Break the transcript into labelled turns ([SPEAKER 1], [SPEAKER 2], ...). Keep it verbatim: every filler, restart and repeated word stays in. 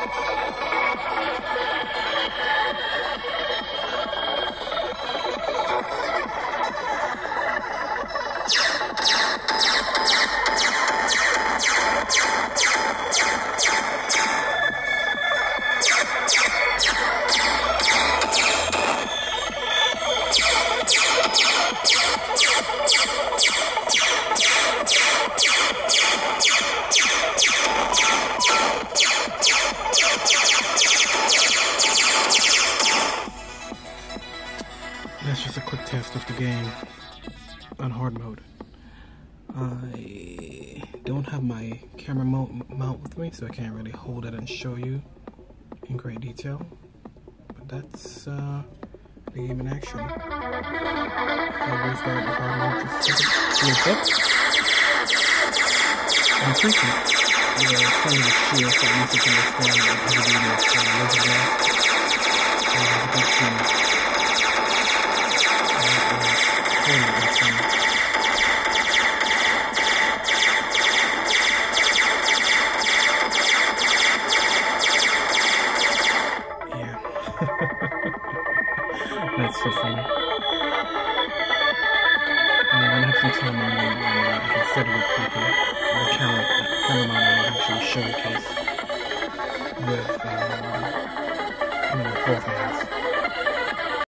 [SPEAKER 1] That's just a quick test of the game on hard mode. I don't have my camera mount, mount with me, so I can't really hold it and show you in great detail. But that's uh, the game in action. Always got the hard mode just to up. I'm thinking, yeah, it's kind of a shield so at least you can understand that everybody is uh, laser blast. Uh, that's the yeah. That's so funny. And when I have some time on me, uh, I can set it up properly. The camera, camera mount will actually showcase with uh,